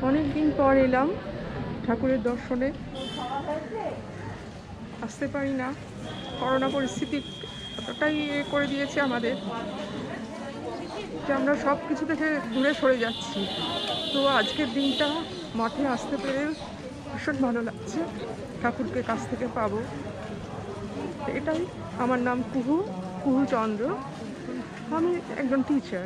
অনেক দিন পর এলাম ঠাকুরের দর্শনে। আসতে পারি না, করোনা পরিস্থিতি এতটাই করে দিয়েছে আমাদের যে আমরা সব কিছু থেকে দূরে সরে যাচ্ছি। তো আজকের দিনটা মঠে আসতে পেরে ভীষণ ভালো লাগছে, ঠাকুরকে কাছ থেকে পাবো। এটাই। আমার নাম কুহু চন্দ্র, আমি একজন টিচার।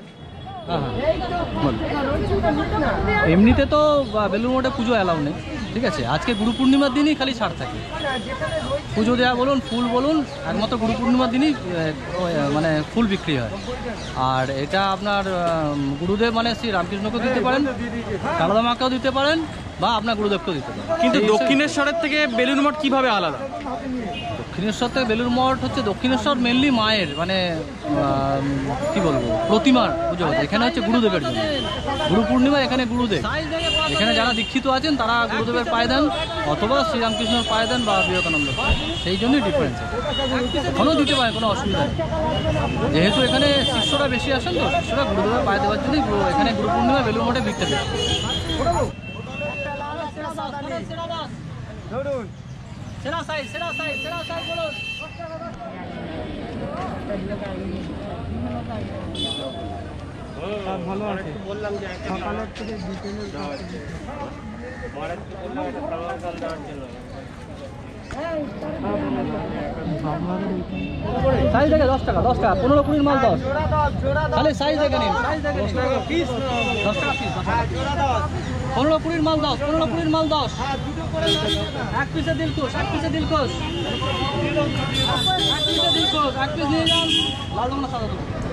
এমনিতে তো বেলুড় মঠে পুজো অ্যালাউ নেই, ঠিক আছে। আজকে গুরু পূর্ণিমার দিনই খালি ছাড় থাকে। পুজো দেওয়া বলুন, ফুল বলুন, একমাত্র গুরু পূর্ণিমার দিনই মানে ফুল বিক্রি হয়। আর এটা আপনার গুরুদেব মানে শ্রী রামকৃষ্ণকেও দিতে পারেন, সারদা মাকেও দিতে পারেন, বা আপনার গুরুদেবকেও দিতে পারেন। কিন্তু দক্ষিণেশ্বরের থেকে বেলুড় মঠ কিভাবে আলাদা? দক্ষিণেশ্বর থেকে বেলুড় মঠ হচ্ছে, দক্ষিণেশ্বর মেনলি মায়ের মানে কি বলবো প্রতিমার পুজো হচ্ছে। এখানে হচ্ছে গুরুদেবের জন্য গুরু পূর্ণিমা, এখানে গুরুদেব, এখানে যারা দীক্ষিত আছেন তারা গুরুদেবের পায়ে দেন, অথবা শ্রীরামকৃষ্ণর পায়ে দেন বা বিবেকানন্দ, সেই জন্যই ডিফারেন্স। এখনও দিতে পারেন, কোনো অসুবিধা নেই। যেহেতু এখানে শিষ্যরা বেশি আসেন, তো শিষ্যরা গুরুদেবের পায়ে দেওয়ার জন্যই এখানে গুরু পূর্ণিমা বেলুড় মঠে বিকতে বেশি। সেরা সাইজ বলুন। ভালো আছে, বললাম যে সকালের থেকে সাইজ দেখে 10 টাকা 15-20 মাল 10 খালি সাইজ দেখে নিন। 10 টাকা পিস, 10 টাকা পিস, 15-20 মাল 10, 15-20 মাল 10। এক পিসে দিলকুশ, এক পিসে দিলকুশ, এক পিসে দিলকুশ, এক পিস নিয়ে যান। লাল রঙের সাদা